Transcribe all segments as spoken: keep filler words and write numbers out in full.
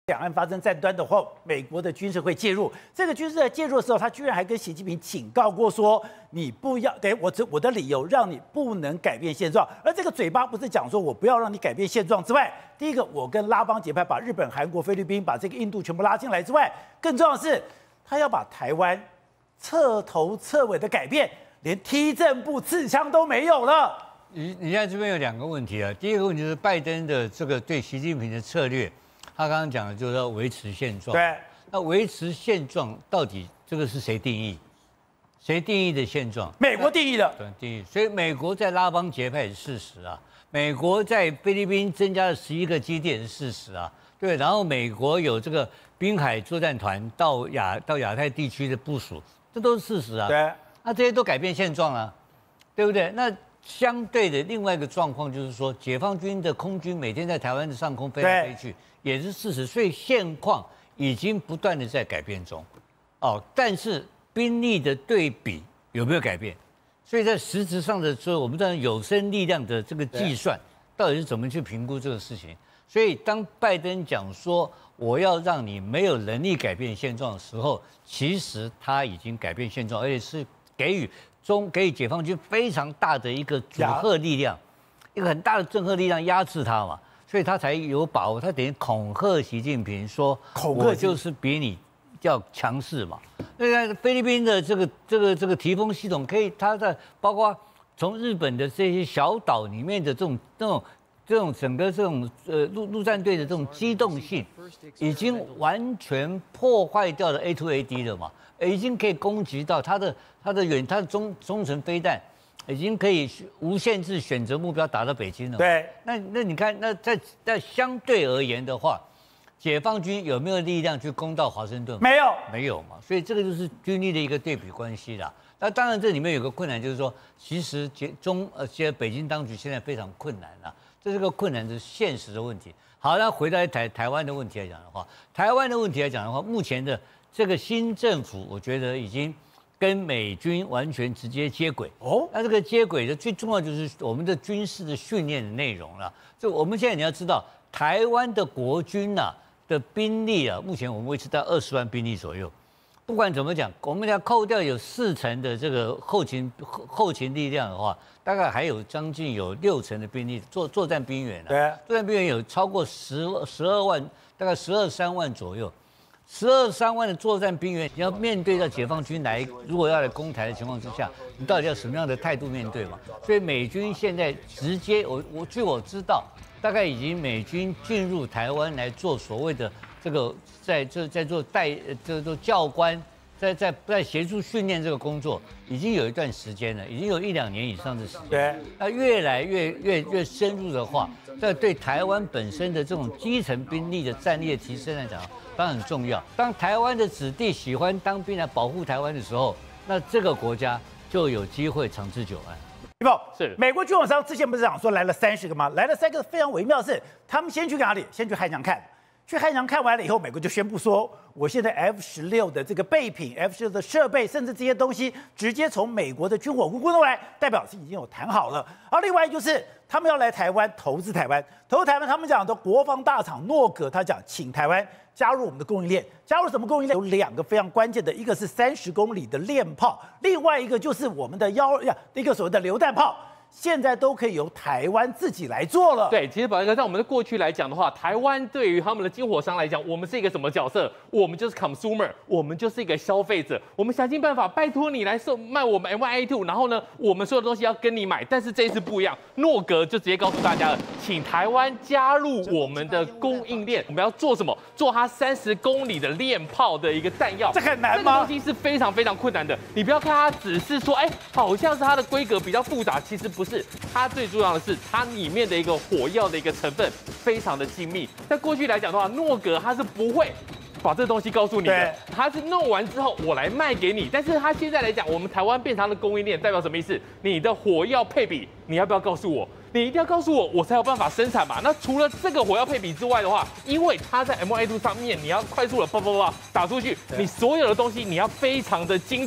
两岸发生战端的话，美国的军事会介入。这个军事在介入的时候，他居然还跟习近平警告过说：“你不要给我这我的理由，让你不能改变现状。”而这个嘴巴不是讲说我不要让你改变现状之外，第一个我跟拉帮结派，把日本、韩国、菲律宾，把这个印度全部拉进来之外，更重要的是，他要把台湾彻头彻尾的改变，连踢正步刺枪都没有了。 你你在这边有两个问题啊，第一个问题是拜登的这个对习近平的策略。他刚刚讲的就是要维持现状。 对， 那维持现状到底这个是谁定义？谁定义的现状？ 美国定义的。 对，定义。所以美国在拉帮结派是事实啊，美国在菲律宾增加了十一个基地也是事实啊。对，然后美国有这个滨海作战团到亚到亚太地区的部署，这都是事实啊。 对， 那这些都改变现状了，对不对？那相对的另外一个状况就是说，解放军的空军每天在台湾的上空飞来飞去。也是事实，所以现况已经不断的在改变中，哦，但是兵力的对比有没有改变？所以在实质上的说，我们当然有生力量的这个计算，到底是怎么去评估这个事情？所以当拜登讲说我要让你没有能力改变现状的时候，其实他已经改变现状，而且是给予中给予解放军非常大的一个阻吓力量，一个很大的震慑力量压制他嘛。所以他才有把握，他等于恐吓习近平说，我就是比你要强势嘛。那个菲律宾的这个这个这个提风系统，可以，它在包括从日本的这些小岛里面的这种这种这种整个这种呃陆陆战队的这种机动性，已经完全破坏掉了 A 二 A D 了嘛，已经可以攻击到它的它的远它的中中程飞弹。已经可以无限制选择目标打到北京了。 对， 那那你看，那在在相对而言的话，解放军有没有力量去攻到华盛顿？ 没有， 没有嘛。所以这个就是军力的一个对比关系啦。那当然这里面有个困难，就是说，其实解中呃，现在北京当局现在非常困难啦，这是个困难是现实的问题。好，那回到台台湾的问题来讲的话，台湾的问题来讲的话，目前的这个新政府，我觉得已经跟美军完全直接接轨哦，那这个接轨的最重要就是我们的军事的训练的内容了。就我们现在你要知道，台湾的国军呐、啊、的兵力啊，目前我们维持在二十万兵力左右。不管怎么讲，我们要扣掉有四成的这个后勤后后勤力量的话，大概还有将近有六成的兵力作作战兵员啊。 对， 作战兵员有超过十十二万，大概十二三万左右。十二三万的作战兵员，你要面对到解放军来，如果要来攻台的情况之下，你到底要什么样的态度面对嘛？所以美军现在直接，我我据我知道，大概已经美军进入台湾来做所谓的这个，在这在做带这做教官，在在在协助训练这个工作，已经有一段时间了，已经有一两年以上的时间。 对， 那越来越越越深入的话，在对台湾本身的这种基层兵力的战力提升来讲，当然很重要。当台湾的子弟喜欢当兵来保护台湾的时候，那这个国家就有机会长治久安。 李宝是美国军火商之前不是讲说来了三十个吗？来了三个非常微妙的是，他们先去哪里？先去汉阳看。去汉阳看完了以后，美国就宣布说，我现在 F 十六的这个备品、F 十六的设备，甚至这些东西，直接从美国的军火库弄来，代表是已经有谈好了。而另外就是他们要来台湾投资台湾，投资台湾，他们讲的国防大厂诺格，他讲请台湾加入我们的供应链，加入什么供应链？有两个非常关键的，一个是三十公里的链炮，另外一个就是我们的幺呀一个所谓的榴弹炮。现在都可以由台湾自己来做了。 对，其实宝哥，在我们的过去来讲的话，台湾对于他们的军火商来讲，我们是一个什么角色？我们就是 consumer， 我们就是一个消费者。我们想尽办法拜托你来售卖我们 M one A two， 然后呢，我们所有的东西要跟你买。但是这一次不一样，诺格就直接告诉大家了，请台湾加入我们的供应链。我们要做什么？做它三十公里的链炮的一个弹药。 这很难吗？ 这个东西是非常非常困难的。你不要看它只是说，哎，好像是它的规格比较复杂，其实。不是，它最重要的是它里面的一个火药的一个成分非常的精密。在过去来讲的话，诺格它是不会把这个东西告诉你的，它是弄完之后我来卖给你。但是它现在来讲，我们台湾变成它的供应链，代表什么意思？你的火药配比，你要不要告诉我？你一定要告诉我，我才有办法生产嘛。那除了这个火药配比之外的话，因为它在 M one A two 上面，你要快速的叭叭叭打出去，你所有的东西你要非常的精准。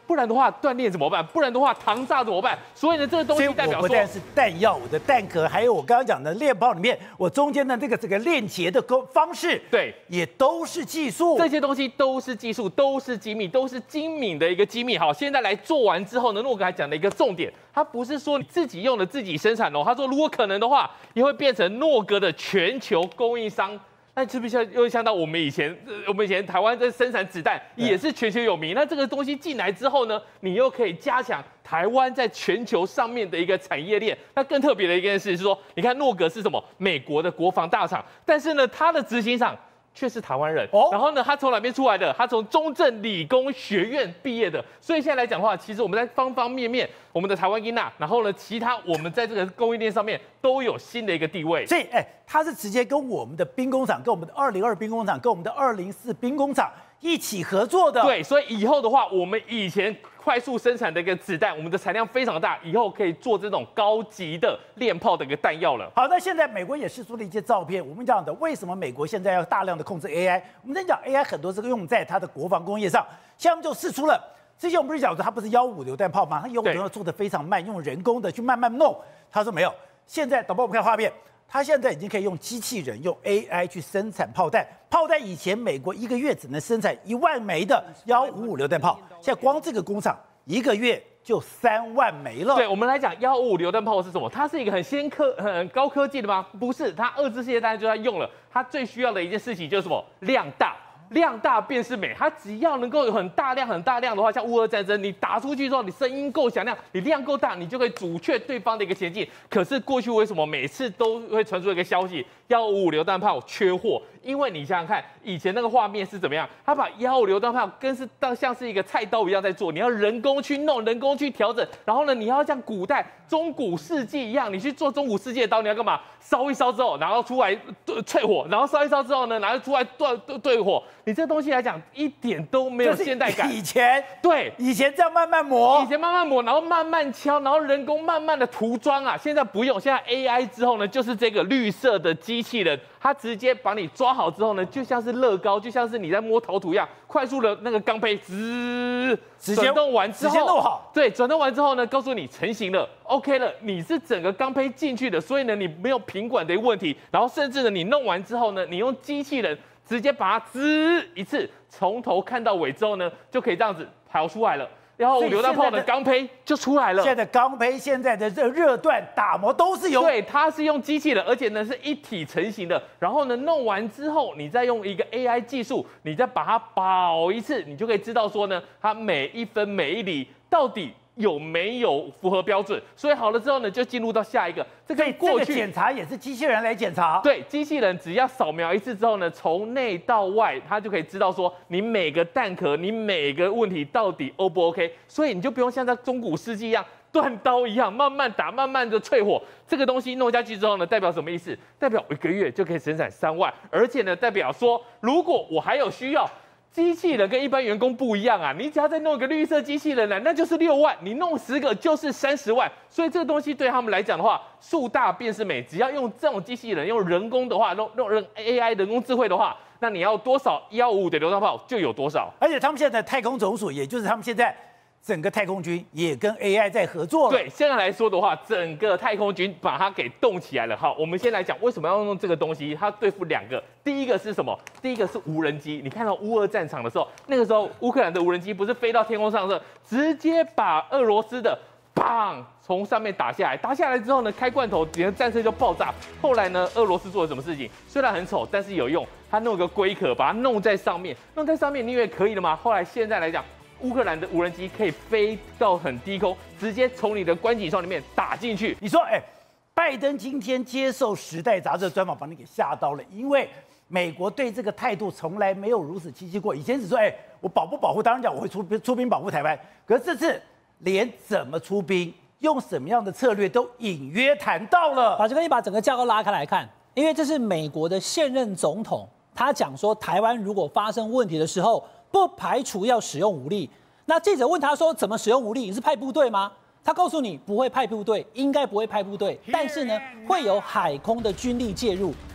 不然的话断链怎么办？不然的话膛炸怎么办？所以呢，这个东西代表说， 我不但是弹药，我的弹壳，还有我刚刚讲的链炮里面，我中间的这个这个链结的方方式， 对， 也都是技术。 这些东西都是技术，都是机密，都是精敏的一个机密。好，现在来做完之后呢，诺格还讲了一个重点，他不是说你自己用的自己生产哦，他说如果可能的话，也会变成诺格的全球供应商。那是不是又像到我们以前，我们以前台湾在生产子弹也是全球有名？那这个东西进来之后呢，你又可以加强台湾在全球上面的一个产业链。那更特别的一件事是说，你看诺格是什么？美国的国防大厂，但是呢，它的执行长却是台湾人。哦，然后呢，他从哪边出来的？他从中正理工学院毕业的。所以现在来讲的话，其实我们在方方面面，我们的台湾英娜，然后呢，其他我们在这个供应链上面都有新的一个地位。 所以，哎，他是直接跟我们的兵工厂、跟我们的二零二兵工厂、跟我们的二零四兵工厂一起合作的。 对，所以以后的话，我们以前快速生产的一个子弹，我们的产量非常大，以后可以做这种高级的链炮的一个弹药了。 好，那现在美国也释出了一些照片，我们讲的为什么美国现在要大量的控制 A I？ 我们在讲 A I 很多是用在它的国防工业上，现在我们就释出了。之前我们不是讲说它不是幺五榴弹炮吗？它幺五榴弹做的非常慢，用人工的去慢慢弄。他说没有，现在导播我们看画面。他现在已经可以用机器人、用 A I 去生产炮弹。炮弹以前美国一个月只能生产一万枚的幺五五榴弹炮，现在光这个工厂一个月就三万枚了。 对我们来讲，幺五五榴弹炮是什么？它是一个很先科、很高科技的吗？不是，它二次世界大战就在用了。它最需要的一件事情就是什么？量大。量大便是美，它只要能够有很大量、很大量的话，像乌俄战争，你打出去之后，你声音够响亮，你量够大，你就可以阻却对方的一个前进。可是过去为什么每次都会传出一个消息，幺五五榴弹炮缺货？因为你想想看，以前那个画面是怎么样？他把幺五榴弹炮跟是当像是一个菜刀一样在做，你要人工去弄，人工去调整，然后呢，你要像古代中古世纪一样，你去做中古世纪的刀，你要干嘛？烧一烧之后，然后出来淬火，然后烧一烧之后呢，然后出来对对对火。你这东西来讲一点都没有现代感。 以前对， 以前这样慢慢磨， 以前慢慢磨，然后慢慢敲，然后人工慢慢的涂装啊。现在不用，现在 A I 之后呢，就是这个绿色的机器人，它直接把你抓好之后呢，就像是乐高，就像是你在摸陶土一样，快速的那个钢坯滋转动完之后， 直接弄好。 对，转动完之后呢，告诉你成型了 ，OK 了，你是整个钢坯进去的，所以呢，你没有品管的一个问题。然后甚至呢，你弄完之后呢，你用机器人直接把它滋一次，从头看到尾之后呢，就可以这样子跑出来了。然后榴弹炮的钢坯就出来了。 现在的钢坯、现在的热热锻、打磨都是有。 对，它是用机器人，而且呢是一体成型的。然后呢弄完之后，你再用一个 A I 技术，你再把它保一次，你就可以知道说呢，它每一分每一厘到底有没有符合标准。所以好了之后呢，就进入到下一个。这个过去检查也是机器人来检查。 对，机器人只要扫描一次之后呢，从内到外，它就可以知道说你每个弹壳、你每个问题到底 O 不 OK。所以你就不用像在中古世纪一样断刀一样慢慢打、慢慢的淬火。这个东西弄下去之后呢，代表什么意思？代表一个月就可以生产三万，而且呢，代表说如果我还有需要。机器人跟一般员工不一样啊，你只要再弄一个绿色机器人来，那就是六万，你弄十个就是三十万，所以这个东西对他们来讲的话，树大便是美，只要用这种机器人，用人工的话，用用人 A I 人工智慧的话，那你要多少一五五的榴弹炮就有多少。 而且他们现在的太空总署，也就是他们现在整个太空军也跟 A I 在合作了。 对，现在来说的话，整个太空军把它给动起来了。好，我们先来讲为什么要用这个东西，它对付两个。第一个是什么？第一个是无人机。你看到乌俄战场的时候，那个时候乌克兰的无人机不是飞到天空上的时候，直接把俄罗斯的砰从上面打下来，打下来之后呢，开罐头，整个战车就爆炸。后来呢，俄罗斯做了什么事情？虽然很丑，但是有用。他弄个龟壳，把它弄在上面，弄在上面，你以为可以了吗？后来现在来讲。乌克兰的无人机可以飞到很低空，直接从你的观景窗里面打进去。 你说，哎，拜登今天接受《时代》杂志的专访，把你给吓到了，因为美国对这个态度从来没有如此积极过。以前只说，哎，我保不保护，当然讲我会出出兵保护台湾，可是这次连怎么出兵、用什么样的策略都隐约谈到了。 宝杰哥，你把整个架构拉开来看，因为这是美国的现任总统，他讲说，台湾如果发生问题的时候。不排除要使用武力。那记者问他说：“怎么使用武力？你是派部队吗？”他告诉你不会派部队，应该不会派部队，但是呢，会有海空的军力介入。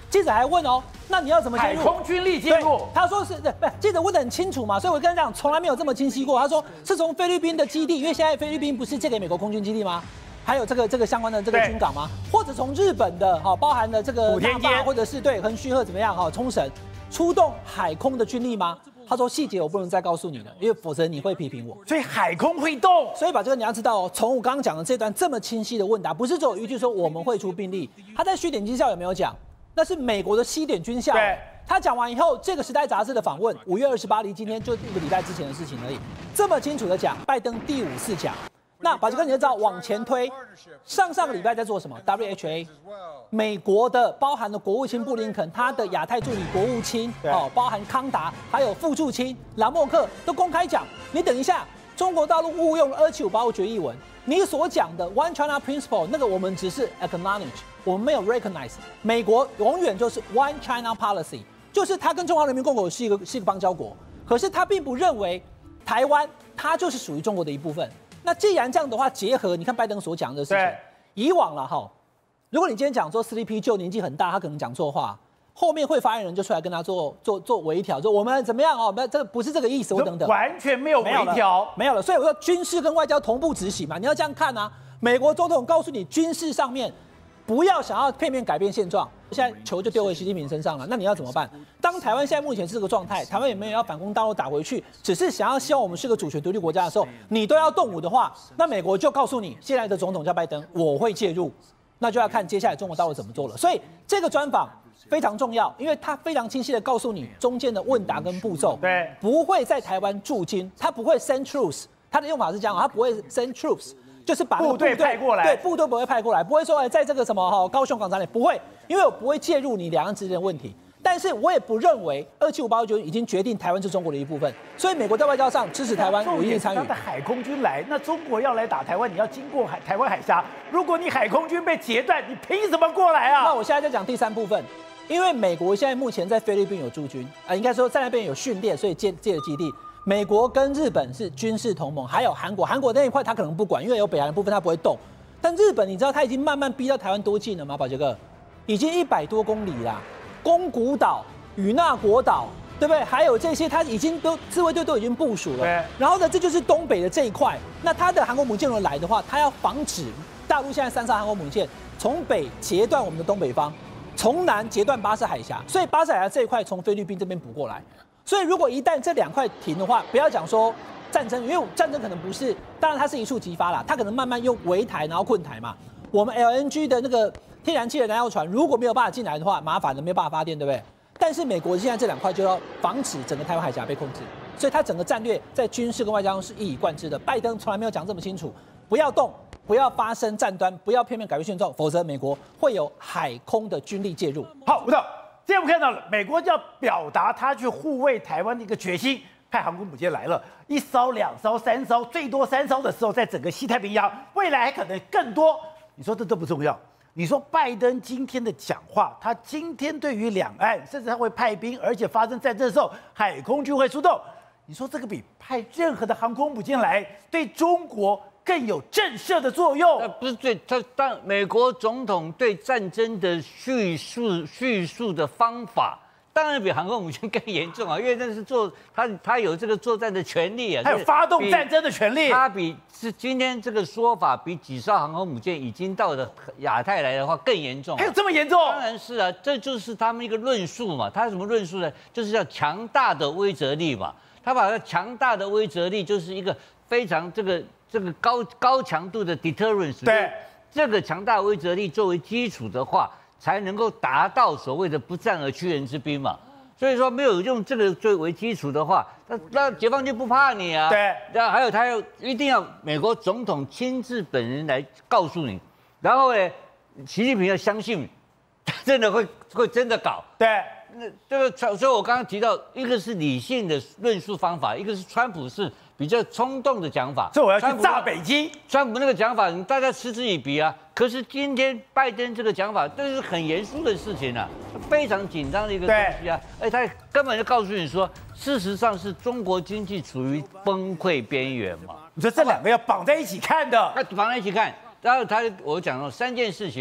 记者还问哦，那你要怎么介入？ 海空军力介入？ 他说是，不，记者问得很清楚嘛，所以我跟他讲，从来没有这么清晰过。他说是从菲律宾的基地，因为现在菲律宾不是借给美国空军基地吗？还有这个这个相关的这个军港吗？或者从日本的哈，包含了这个那霸，或者是对横须贺怎么样哈，冲绳出动海空的军力吗？他说细节我不能再告诉你了，因为否则你会批评我。 所以海空会动。 所以把这个你要知道哦，从我刚刚讲的这段这么清晰的问答，不是只有一句说我们会出兵力，他在虚点军校有没有讲？那是美国的西点军校。 对。 他讲完以后，这个《时代》杂志的访问，五月二十八离今天就一个礼拜之前的事情而已，这么清楚的讲，拜登第五次讲。那宝杰哥，你就知道往前推，上上个礼拜在做什么 ？W H A， 美国的包含了国务卿布林肯，他的亚太助理国务卿哦，包含康达，还有副助卿兰莫克都公开讲，你等一下，中国大陆误用了二七五八五决议文，你所讲的 One China Principle 那个我们只是 acknowledge， 我们没有 recognize， 美国永远就是 One China Policy， 就是他跟中华人民共和国是一个是一个邦交国，可是他并不认为台湾它就是属于中国的一部分。那既然这样的话，结合你看拜登所讲的事情，以往了哈，如果你今天讲说 C D P 就年纪很大，他可能讲错话，后面会发言人就出来跟他做做做微调，说我们怎么样哦，这个不是这个意思，或等等， 完全没有微调， 没有了。所以我说军事跟外交同步执行嘛，你要这样看啊。美国总统告诉你，军事上面不要想要片面改变现状，现在球就丢回习近平身上了，那你要怎么办？当台湾现在目前是这个状态，台湾也没有要反攻大陆打回去，只是想要希望我们是个主权独立国家的时候，你都要动武的话，那美国就告诉你，现在的总统叫拜登，我会介入，那就要看接下来中国大陆怎么做了。所以这个专访非常重要，因为他非常清晰的告诉你中间的问答跟步骤， 对， 不会在台湾驻军，他不会 send troops， 他的用法是这样，他不会 send troops。就是把部队派过来， 对，部队不会派过来，不会说哎，在这个什么哈高雄港厂里不会，因为我不会介入你两岸之间的问题。但是我也不认为二七五八九已经决定台湾是中国的一部分，所以美国在外交上支持台湾，我一定参与。 他的海空军来，那中国要来打台湾，你要经过海台湾海峡。如果你海空军被截断，你凭什么过来啊？ 那我现在在讲第三部分，因为美国现在目前在菲律宾有驻军，啊、呃，应该说在那边有训练，所以建建了基地。美国跟日本是军事同盟，还有韩国，韩国那一块他可能不管，因为有北韩的部分他不会动。但日本你知道他已经慢慢逼到台湾多近了吗？宝杰哥，已经一百多公里啦，宫古岛、与那国岛，对不对？还有这些他已经都自卫队都已经部署了。然后呢，这就是东北的这一块。那他的航空母舰如果来的话，他要防止大陆现在三艘航空母舰从北截断我们的东北方，从南截断巴士海峡，所以巴士海峡这一块从菲律宾这边补过来。所以，如果一旦这两块停的话，不要讲说战争，因为战争可能不是，当然它是一触即发啦，它可能慢慢用围台，然后困台嘛。我们 L N G 的那个天然气的燃料船，如果没有办法进来的话，麻烦了，没有办法发电，对不对？但是美国现在这两块就要防止整个台湾海峡被控制，所以它整个战略在军事跟外交上是一以贯之的。拜登从来没有讲这么清楚，不要动，不要发生战端，不要片面改变现状，否则美国会有海空的军力介入。 好，吴导。现在我们看到了，美国就要表达他去护卫台湾的一个决心，派航空母舰来了，一艘、两艘、三艘，最多三艘的时候，在整个西太平洋，未来还可能更多。你说这都不重要？你说拜登今天的讲话，他今天对于两岸，甚至他会派兵，而且发生战争的时候，海空军会出动。你说这个比派任何的航空母舰来，对中国更有震慑的作用。 那不是最他当美国总统对战争的叙述叙述的方法，当然比航空母舰更严重啊，因为那是做他他有这个作战的权利啊， 还有发动战争的权利。 他比是今天这个说法比几艘航空母舰已经到了亚太来的话更严重、啊。 还有这么严重？ 当然是啊，这就是他们一个论述嘛。他什么论述呢？就是叫强大的威慑力嘛。他把它强大的威慑力就是一个非常这个。这个高高强度的 deterrence， 对这个强大威慑力作为基础的话，才能够达到所谓的不战而屈人之兵嘛。所以说没有用这个作为基础的话，那那解放军不怕你啊。 对， 那还有他要一定要美国总统亲自本人来告诉你，然后呢，习近平要相信，他真的会会真的搞。 对。 那这个，所以我刚刚提到，一个是理性的论述方法，一个是川普是比较冲动的讲法。 所以我要去炸北京。 川普那个讲法，你大家嗤之以鼻啊。可是今天拜登这个讲法，这是很严肃的事情啊，非常紧张的一个东西啊。而且他根本就告诉你说，事实上是中国经济处于崩溃边缘嘛。 你说这两个要绑在一起看的， 那绑在一起看。然后他我讲了三件事情嘛。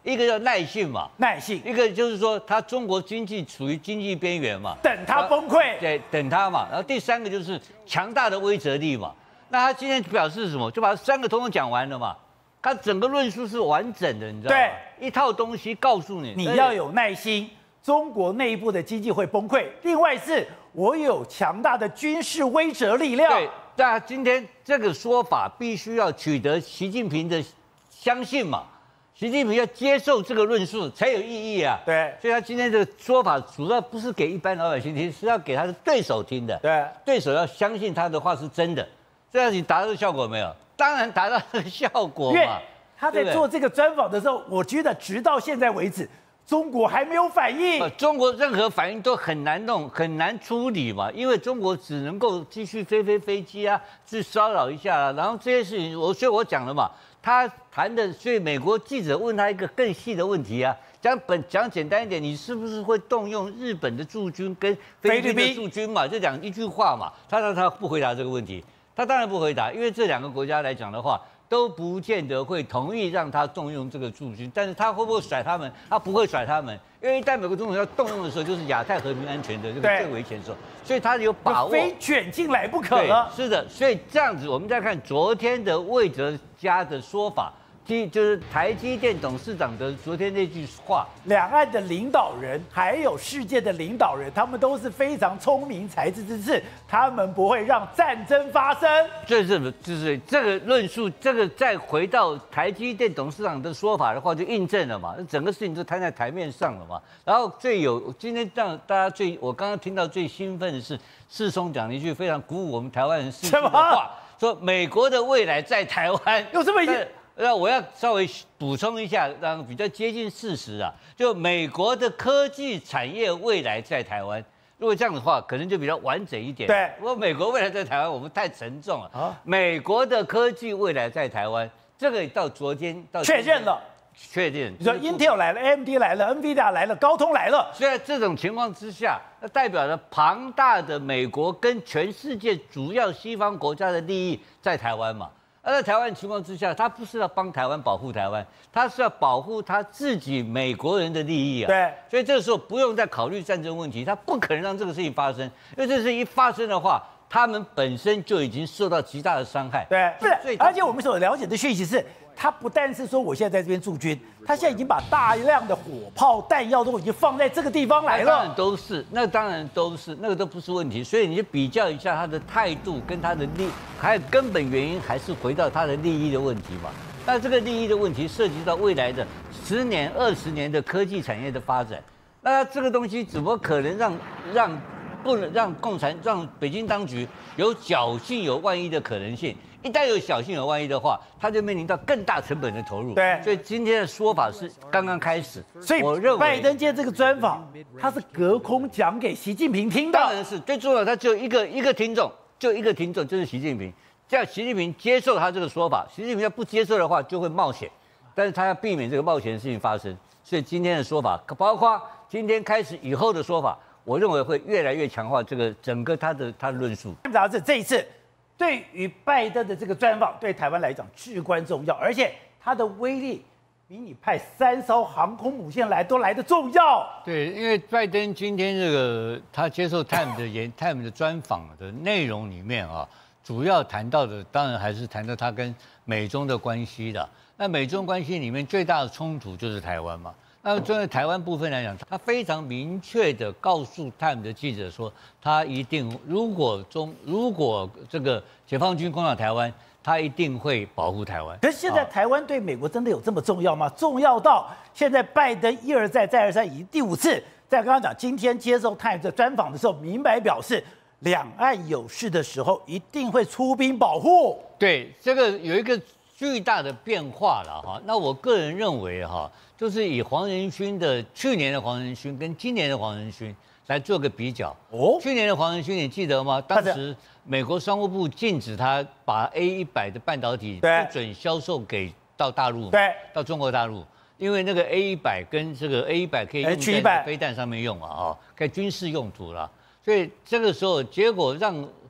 一个叫耐性嘛， 耐性， 一个就是说它中国经济处于经济边缘嘛， 等它崩溃， 对，等它嘛。然后第三个就是强大的威慑力嘛。那他今天表示什么？就把三个通通讲完了嘛。他整个论述是完整的，你知道吗？对，一套东西告诉你， 你要有耐心。中国内部的经济会崩溃，另外是我有强大的军事威慑力量。 对，那今天这个说法必须要取得习近平的相信嘛，习近平要接受这个论述才有意义啊。 对， 所以他今天这个说法主要不是给一般老百姓听，是要给他的对手听的。 对， 对手要相信他的话是真的。这样你达到这个效果没有？当然达到这个效果嘛。 他在做这个专访的时候，我觉得直到现在为止。中国还没有反应、 呃，中国任何反应都很难弄，很难处理嘛，因为中国只能够继续飞飞飞机啊，去骚扰一下啊，然后这些事情，我所以我讲了嘛，他谈的，所以美国记者问他一个更细的问题啊，讲本讲简单一点，你是不是会动用日本的驻军跟菲律宾的驻军嘛？就讲一句话嘛，他他他不回答这个问题，他当然不回答，因为这两个国家来讲的话。都不见得会同意让他动用这个驻军，但是他会不会甩他们？他不会甩他们，因为一旦美国总统要动用的时候，就是亚太和平安全的这个最危险的时候，所以他有把握， 非卷进来不可了。 是的，所以这样子，我们再看昨天的魏哲家的说法。就是台积电董事长的昨天那句话， 两岸的领导人还有世界的领导人，他们都是非常聪明才智之士，他们不会让战争发生。 这是就是这个论述，这个再回到台积电董事长的说法的话，就印证了嘛，整个事情就摊在台面上了嘛。然后最有今天让大家最，我刚刚听到最兴奋的是世聪讲了一句非常鼓舞我们台湾人士气的话，说美国的未来在台湾， 有这么一句。 那我要稍微补充一下，让比较接近事实啊。就美国的科技产业未来在台湾，如果这样的话，可能就比较完整一点。 对， 不过美国未来在台湾，我们太沉重了。啊，美国的科技未来在台湾，这个到昨天到确认了， 确认。 你说 Intel 来了 ，A M D 来了 ，NVIDIA 来了，高通来了。 所以在这种情况之下，那代表了庞大的美国跟全世界主要西方国家的利益在台湾嘛。而在台湾情况之下，他不是要帮台湾保护台湾，他是要保护他自己美国人的利益啊。 对，所以这个时候不用再考虑战争问题，他不可能让这个事情发生，因为这事情一发生的话，他们本身就已经受到极大的伤害。 对，不是，而且我们所了解的讯息是，他不但是说我现在在这边驻军，他现在已经把大量的火炮弹药都已经放在这个地方来了。 当然都是，那当然都是，那个都不是问题。所以你就比较一下他的态度跟他的利，还有根本原因还是回到他的利益的问题嘛。那这个利益的问题涉及到未来的十年、二十年的科技产业的发展，那这个东西怎么可能让让不能让共产让北京当局有侥幸有万一的可能性？一旦有侥幸有万一的话，他就面临到更大成本的投入。 对， 所以今天的说法是刚刚开始。 所以我认为拜登今天这个专访，他是隔空讲给习近平听的。 当然是最重要的，他就一个一个听众，就一个听众就是习近平。这样习近平接受他这个说法，习近平要不接受的话就会冒险，但是他要避免这个冒险的事情发生。所以今天的说法，包括今天开始以后的说法，我认为会越来越强化这个整个他的他的论述。 杂志这一次。对于拜登的这个专访，对台湾来讲至关重要，而且它的威力比你派三艘航空母舰来都来得重要。 对，因为拜登今天这个他接受 Time 的研 Time 的专访的内容里面啊，主要谈到的当然还是谈到他跟美中的关系的。那美中关系里面最大的冲突就是台湾嘛。那针对台湾部分来讲，他非常明确的告诉 Time 的记者说，他一定如果中如果这个解放军攻打台湾，他一定会保护台湾。 可是现在台湾对美国真的有这么重要吗？重要到现在拜登一而再再而三，已经第五次在刚刚讲今天接受 Time 的专访的时候，明白表示两岸有事的时候一定会出兵保护。 对，这个有一个巨大的变化了哈。那我个人认为哈。就是以黄仁勋的去年的黄仁勋跟今年的黄仁勋来做个比较。哦，去年的黄仁勋你记得吗？当时美国商务部禁止他把 A 一百的半导体不准销售给到大陆， 对， 到中国大陆，因为那个 A 一百跟这个 A 一百可以用在飞弹上面用啊，哦，可以军事用途了。所以这个时候结果让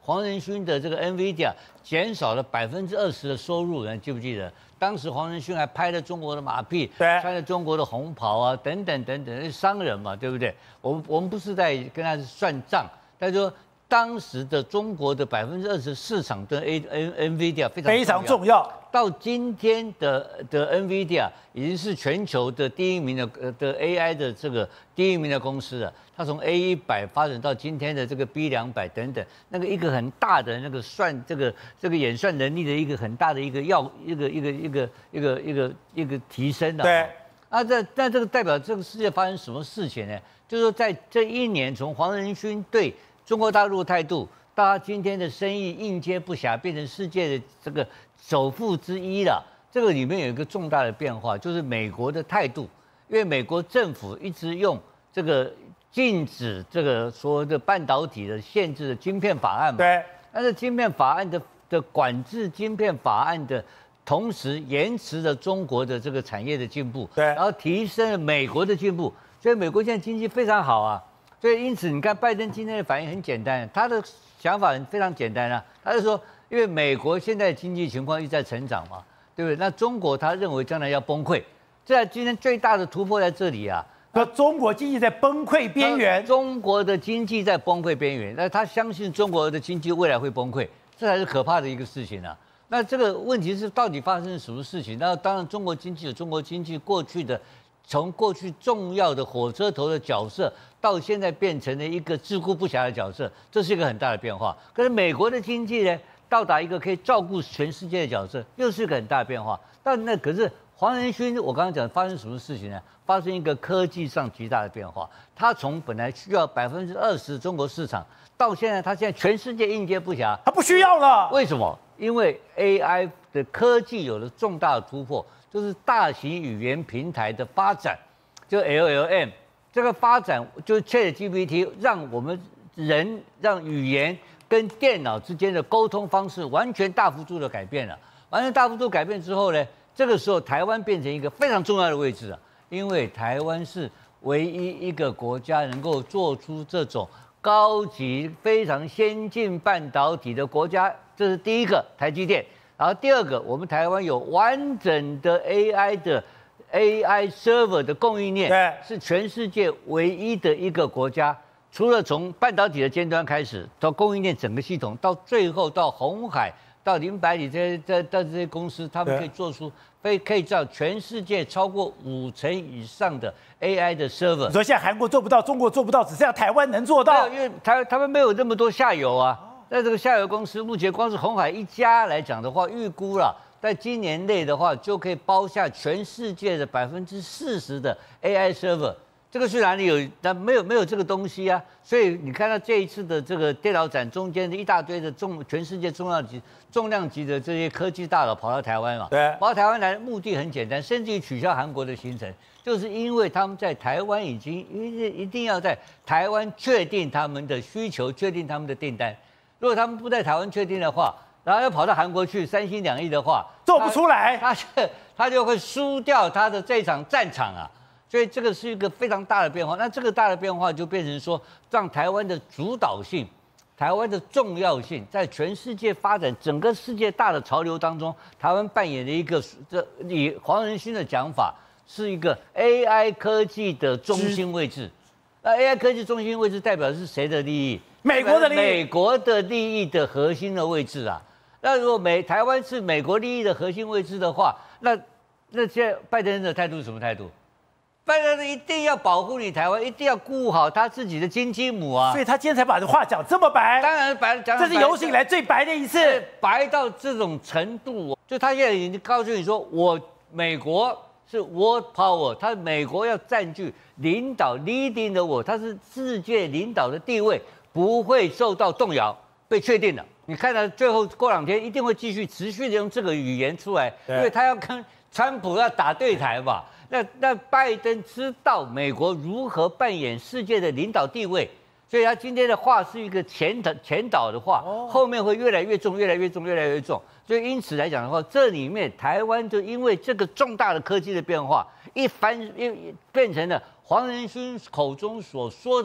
黄仁勋的这个 NVIDIA 减少了百分之二十的收入，你记不记得？当时黄仁勋还拍了中国的马屁， 对， 穿了中国的红袍啊，等等等等，商人嘛，对不对？我们我们不是在跟他算账，但是说当时的中国的百分之二十市场的 A N NVIDIA 非常非常重要。 到今天的的 NVIDIA 已经是全球的第一名的呃的 A I 的这个第一名的公司了。它从 A 一百发展到今天的这个 B 两百等等，那个一个很大的那个算这个这个演算能力的一个很大的一个要一个一个一个一个一个一个提升的。 对。 啊，这那这个代表这个世界发生什么事情呢？就是说在这一年，从黄仁勋对中国大陆的态度，到他今天的生意应接不暇，变成世界的这个首富之一了。这个里面有一个重大的变化，就是美国的态度，因为美国政府一直用这个禁止这个所谓的半导体的限制的晶片法案嘛。 对。 但是晶片法案的的管制晶片法案的同时，延迟了中国的这个产业的进步， 对， 然后提升了美国的进步，所以美国现在经济非常好啊。所以因此你看拜登今天的反应很简单，他的想法非常简单啊，他就说，因为美国现在经济情况一直在成长嘛，对不对？那中国他认为将来要崩溃，这今天最大的突破在这里啊。 说中国经济在崩溃边缘， 中国的经济在崩溃边缘，那他相信中国的经济未来会崩溃，这才是可怕的一个事情啊。那这个问题是到底发生了什么事情？那当然，中国经济有中国经济过去的，从过去重要的火车头的角色，到现在变成了一个自顾不暇的角色，这是一个很大的变化。可是美国的经济呢，到达一个可以照顾全世界的角色，又是一个很大的变化。但那可是黄仁勋，我刚刚讲发生什么事情呢？发生一个科技上极大的变化。他从本来需要百分之二十的中国市场，到现在他现在全世界应接不暇， 他不需要了。 为什么？因为 A I 的科技有了重大的突破，就是大型语言平台的发展，就 L L M 这个发展，就是 ChatGPT 让我们人让语言跟电脑之间的沟通方式完全大幅度的改变了。完全大幅度改变之后呢，这个时候台湾变成一个非常重要的位置啊，因为台湾是唯一一个国家能够做出这种高级、非常先进半导体的国家，这是第一个，台积电。然后第二个，我们台湾有完整的 A I 的 A I server 的供应链， 对， 是全世界唯一的一个国家。除了从半导体的尖端开始，到供应链整个系统，到最后到鸿海、到林百里这些、这、这这些公司，他们可以做出非可以造全世界超过五成以上的 A I 的 server。 你说现在韩国做不到，中国做不到，只剩下台湾能做到， 因为台他们没有那么多下游啊。那这个下游公司目前光是鸿海一家来讲的话，预估了在今年内的话，就可以包下全世界的百分之四十的 A I server。这个是哪里有？那没有没有这个东西啊。所以你看到这一次的这个电脑展中间的一大堆的重全世界重要级重量级的这些科技大佬跑到台湾嘛， 对， 跑到台湾来的目的很简单，甚至于取消韩国的行程，就是因为他们在台湾已经一一定要在台湾确定他们的需求，确定他们的订单。如果他们不在台湾确定的话，然后要跑到韩国去三心两意的话， 做不出来， 他就他就会输掉他的这场战场啊。所以这个是一个非常大的变化。那这个大的变化就变成说，让台湾的主导性、台湾的重要性，在全世界发展整个世界大的潮流当中，台湾扮演的一个，这以黄仁勋的讲法，是一个 A I 科技的中心位置。那 A I 科技中心位置代表的是谁的利益？ 美国的利益， 美国的利益的核心的位置啊。那如果美台湾是美国利益的核心位置的话，那那现在拜登的态度是什么态度？拜登一定要保护你台湾，一定要顾好他自己的金鸡母啊！ 所以他今天才把这话讲这么白。 当然白，讲这是有史以来最白的一次， 白到这种程度，就他现在已经告诉你说，我美国是 world power， 他美国要占据领导 leading 的我，他是世界领导的地位不会受到动摇，被确定了。你看到最后过两天一定会继续持续的用这个语言出来，因为他要跟川普要打对台嘛。那那拜登知道美国如何扮演世界的领导地位，所以他今天的话是一个前导前导的话，后面会越来越重，越来越重，越来越重。所以因此来讲的话，这里面台湾就因为这个重大的科技的变化，一翻一变成了黄仁勋口中所说的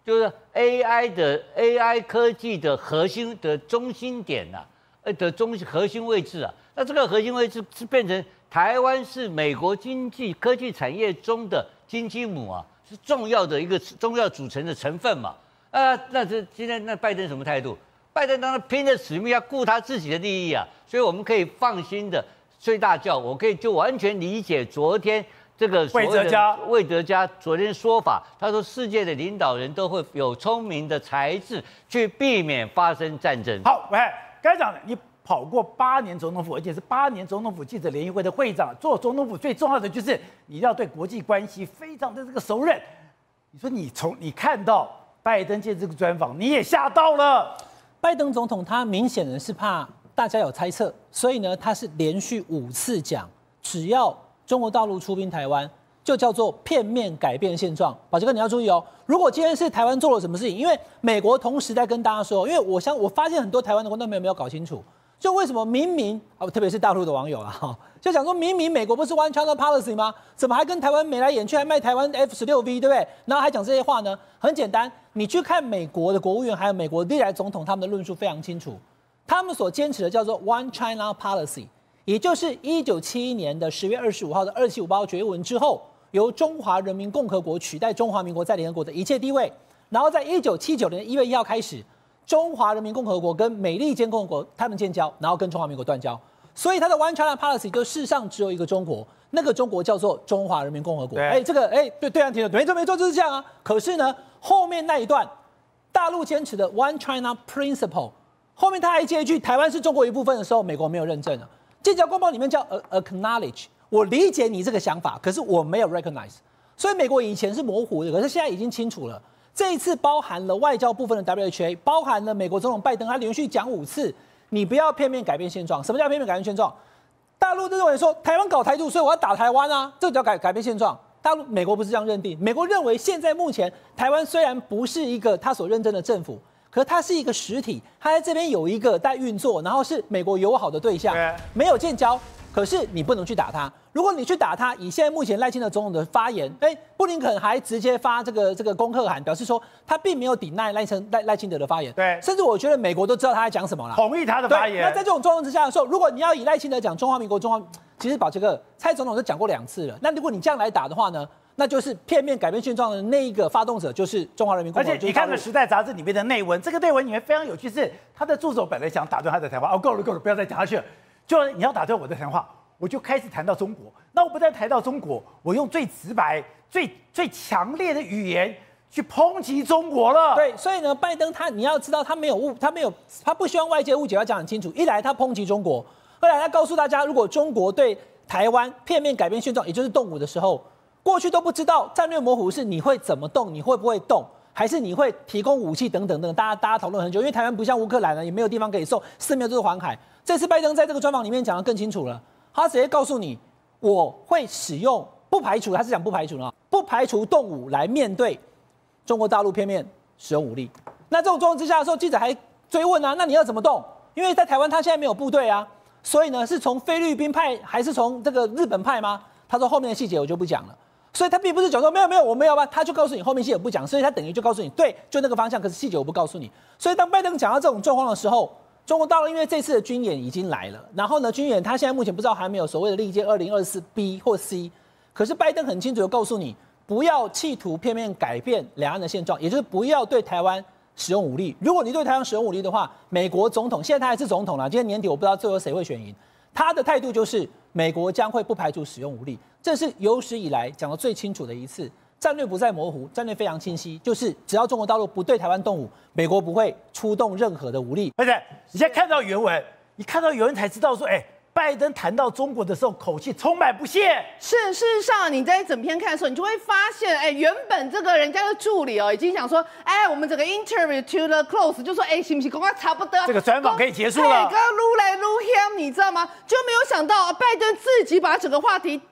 就是 A I 的 A I 科技的核心的中心点呐、啊，呃的中核心位置啊。那这个核心位置是变成台湾是美国经济科技产业中的金鸡母啊，是重要的一个重要组成的成分嘛。啊，那这今天那拜登什么态度？拜登当然拼着使命要顾他自己的利益啊，所以我们可以放心的睡大觉。我可以就完全理解昨天这个所谓的魏哲家魏哲家昨天说法，他说世界的领导人都会有聪明的才智去避免发生战争。 好，喂，刚才讲你跑过八年总统府，而且是八年总统府记者联谊会的会长，做总统府最重要的就是你要对国际关系非常的这个熟稔。你说你从你看到拜登接这个专访，你也吓到了。 拜登总统他明显的是怕大家有猜测，所以呢，他是连续五次讲，只要中国大陆出兵台湾，就叫做片面改变现状。宝杰哥，你要注意哦，如果今天是台湾做了什么事情，因为美国同时在跟大家说，因为我相我发现很多台湾的观众朋友没有搞清楚，就为什么明明啊，特别是大陆的网友啊，哈，就讲说明明美国不是 One China Policy 吗？怎么还跟台湾眉来眼去，还卖台湾 F 十六 V， 对不对？然后还讲这些话呢？很简单，你去看美国的国务院还有美国历来总统他们的论述非常清楚，他们所坚持的叫做 One China Policy， 也就是一九七一年的十月二十五号的二七五八号决议文之后，由中华人民共和国取代中华民国在联合国的一切地位，然后在一九七九年一月一号开始，中华人民共和国跟美利坚共和国他们建交，然后跟中华民国断交，所以它的 One China Policy 就世上只有一个中国，那个中国叫做中华人民共和国。哎，这个哎，对对岸听的没错没错，就是这样啊。可是呢，后面那一段大陆坚持的 One China Principle， 后面他还接一句台湾是中国一部分的时候，美国没有认证啊。建交公报里面叫 acknowledge， 我理解你这个想法，可是我没有 recognize。所以美国以前是模糊的，可是现在已经清楚了。这一次包含了外交部分的 W H A， 包含了美国总统拜登，他连续讲五次，你不要片面改变现状。什么叫片面改变现状？大陆认为说台湾搞台独，所以我要打台湾啊，这叫改改变现状。大陆美国不是这样认定，美国认为现在目前台湾虽然不是一个他所认真的政府，可是它是一个实体，它在这边有一个在运作，然后是美国友好的对象，没有建交，可是你不能去打它。如果你去打他，以现在目前赖清德总统的发言，哎，布林肯还直接发这个这个恭贺函，表示说他并没有抵赖赖清赖赖清德的发言， 对， 甚至我觉得美国都知道他在讲什么了， 同意他的发言。 那在这种状况之下的时候，如果你要以赖清德讲中华民国中华，其实宝杰哥蔡总统就讲过两次了。那如果你这样来打的话呢，那就是片面改变现状的那一个发动者就是中华人民共和国。 而且你看了《时代》杂志里面的内文，这个内文里面非常有趣，是他的助手本来想打断他的谈话，哦，够了够了，不要再讲下去了，就你要打断我的谈话。我就开始谈到中国，那我不但谈到中国，我用最直白、最最强烈的语言去抨击中国了。 对，所以呢，拜登他你要知道，他没有误，他没有，他不希望外界误解，要讲很清楚。一来他抨击中国，二来他告诉大家，如果中国对台湾片面改变现状，也就是动武的时候，过去都不知道战略模糊是你会怎么动，你会不会动，还是你会提供武器等等等，大家大家讨论很久，因为台湾不像乌克兰呢，也没有地方可以送，四面都是环海。这次拜登在这个专访里面讲得更清楚了。他直接告诉你，我会使用不排除，他是讲不排除呢，不排除动武来面对中国大陆片面使用武力。那这种状况之下的时候，记者还追问啊，那你要怎么动？因为在台湾他现在没有部队啊，所以呢是从菲律宾派还是从这个日本派吗？他说后面的细节我就不讲了。所以他并不是讲说没有没有我没有吧，他就告诉你后面细节不讲，所以他等于就告诉你对，就那个方向，可是细节我不告诉你。所以当拜登讲到这种状况的时候，中国大陆因为这次的军演已经来了，然后呢，军演他现在目前不知道还没有所谓的历届二零二四 B 或 C， 可是拜登很清楚的告诉你，不要企图片面改变两岸的现状，也就是不要对台湾使用武力。如果你对台湾使用武力的话，美国总统现在他还是总统啦，今天年底我不知道最后谁会选赢，他的态度就是美国将会不排除使用武力，这是有史以来讲的最清楚的一次。战略不再模糊，战略非常清晰，就是只要中国大陆不对台湾动武，美国不会出动任何的武力。 而且你现在看到原文，你看到原文才知道说，哎，拜登谈到中国的时候，口气充满不屑。 是，事实上你在整篇看的时候，你就会发现，哎，原本这个人家的助理哦，已经想说，哎，我们整个 interview to the close， 就说，哎，行不行？赶快差不多， 这个专访可以结束了。 刚刚撸来撸香，你知道吗？就没有想到拜登自己把整个话题带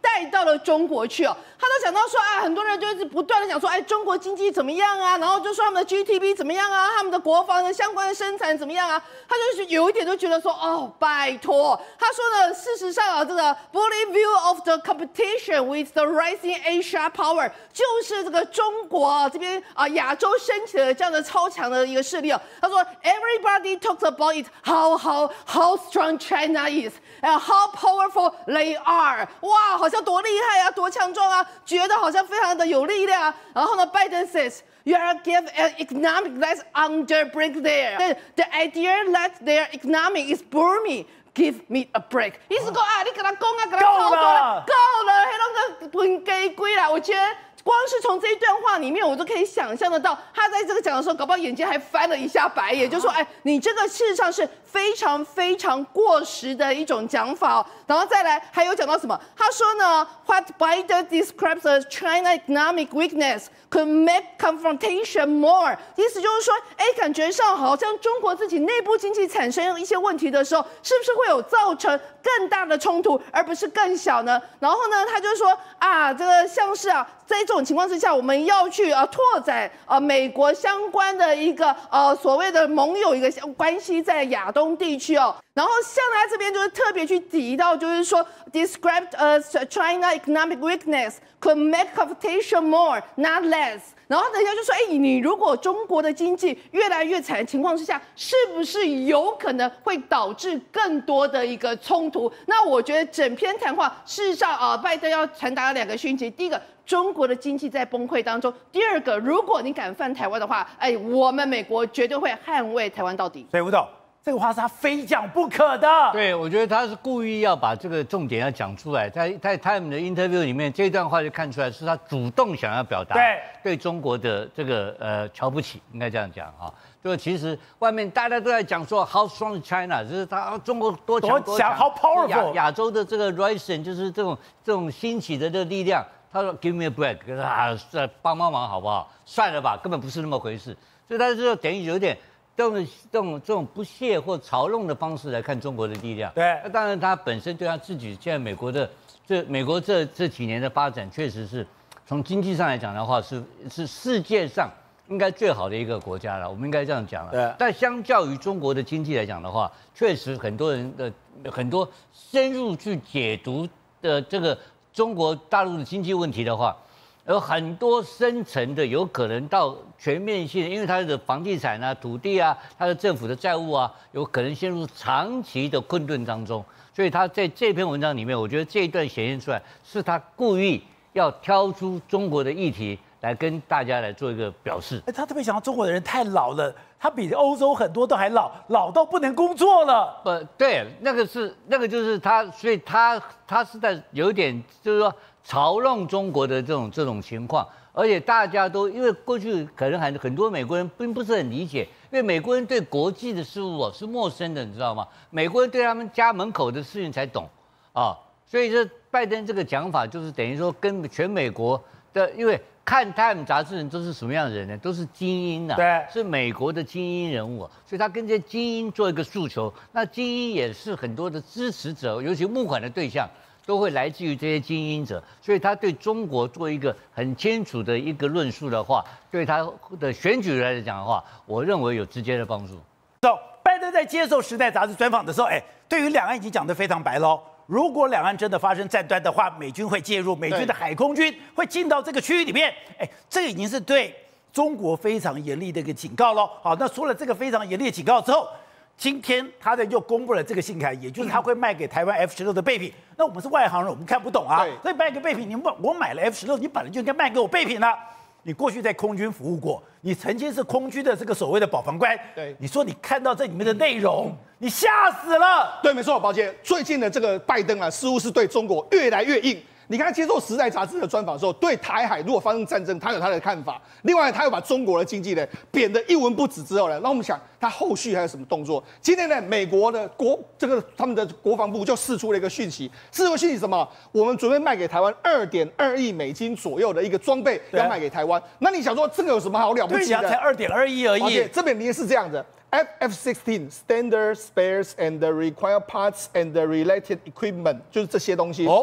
带到了中国去哦。他都讲到说啊，很多人就是不断的讲说，哎，中国经济怎么样啊？然后就说他们的 G D P 怎么样啊？他们的国防的相关的生产怎么样啊？他就是有一点就觉得说，哦，拜托，他说呢，事实上啊，这个 bully view of the competition with the rising Asia power 就是这个中国啊这边啊亚洲升起的这样的超强的一个势力哦。他说 ，everybody talks about it how how how strong China is and how powerful they are。哇，好像多厉害啊，多强壮啊，觉得好像非常的有力量啊。然后呢，拜登 says。You are give an economic that's under break there. The, the idea that their economic is booming. Give me a break. 意思说啊，你给他攻啊，给他操作了，够了，黑龙江滚给归啦。我觉得。光是从这一段话里面，我都可以想象得到，他在这个讲的时候，搞不好眼睛还翻了一下白眼，就说：“哎，你这个事实上是非常非常过时的一种讲法哦。”然后再来还有讲到什么？他说呢 ，What Biden describes as China economic weakness could make confrontation more。意思就是说，哎，感觉上好像中国自己内部经济产生一些问题的时候，是不是会有造成更大的冲突，而不是更小呢？然后呢，他就说啊，这个像是啊。在这种情况之下，我们要去啊拓展啊美国相关的一个呃所谓的盟友一个关系在亚东地区哦。然后像他这边就是特别去提到，就是说 described as China economic weakness could make competition more, not less。然后人家就说，哎，你如果中国的经济越来越惨的情况之下，是不是有可能会导致更多的一个冲突？那我觉得整篇谈话事实上啊，拜登要传达了两个讯息，第一个。中国的经济在崩溃当中。第二个，如果你敢犯台湾的话，哎，我们美国绝对会捍卫台湾到底。 所以吴董，这个话是他非讲不可的。 对，我觉得他是故意要把这个重点要讲出来，在在他们的 interview 里面，这段话就看出来是他主动想要表达对对中国的这个呃瞧不起，应该这样讲啊。就其实外面大家都在讲说 how strong China， 就是他中国多强多强 ，how powerful， 亚亚洲的这个 rising 就是这种这种兴起的这个力量。他说 "Give me a break"， 啊，帮帮忙好不好？算了吧，根本不是那么回事。所以他就等于有点这种这种这种不屑或嘲弄的方式来看中国的力量。 对， 那当然他本身对他自己现在美国的这美国这这几年的发展，确实是从经济上来讲的话，是是世界上应该最好的一个国家了。我们应该这样讲了。 对。 但相较于中国的经济来讲的话，确实很多人的很多深入去解读的这个。中国大陆的经济问题的话，有很多深层的，有可能到全面性，因为它的房地产啊、土地啊、它的政府的债务啊，有可能陷入长期的困顿当中。所以他在这篇文章里面，我觉得这一段显现出来，是他故意要挑出中国的议题来跟大家来做一个表示。 哎，他特别想到中国的人太老了，他比欧洲很多都还老，老到不能工作了。 不对，那个是那个就是他，所以他他是在有一点就是说嘲弄中国的这种这种情况，而且大家都因为过去可能很很多美国人并不是很理解，因为美国人对国际的事物哦是陌生的，你知道吗？美国人对他们家门口的事情才懂啊，所以这拜登这个讲法就是等于说跟全美国的，因为。看《Time》杂志人都是什么样的人呢？都是精英啊， 对， 是美国的精英人物、啊，所以他跟这些精英做一个诉求。那精英也是很多的支持者，尤其募款的对象都会来自于这些精英者，所以他对中国做一个很清楚的一个论述的话，对他的选举来讲的话，我认为有直接的帮助。 走，拜登在接受《时代》杂志专访的时候，哎，对于两岸已经讲得非常白喽。如果两岸真的发生战端的话，美军会介入，美军的海空军会进到这个区域里面。哎，这个已经是对中国非常严厉的一个警告喽。好，那除了这个非常严厉的警告之后，今天他的又公布了这个信函，也就是他会卖给台湾 F 十六的备品。那我们是外行人，我们看不懂啊。所以卖给备品，你我买了 F 十六，你本来就应该卖给我备品啊。你过去在空军服务过，你曾经是空军的这个所谓的保防官。 对， 你说你看到这里面的内容，你吓死了。 对，没错，宝姐，最近的这个拜登啊，似乎是对中国越来越硬。你看他接受《时代》杂志的专访的时候，对台海如果发生战争，他有他的看法。另外，他又把中国的经济呢贬得一文不值之后呢，那我们想他后续还有什么动作？今天呢，美国的国这个他们的国防部就释出了一个讯息，释出讯息什么？我们准备卖给台湾二点二亿美金左右的一个装备，要卖给台湾。那你想说这个有什么好了不起的？ 对呀，才二点二亿而已。 而且这边里面是这样的。F F sixteen standard spares and required parts and related equipment 就是这些东西。 哦、 好，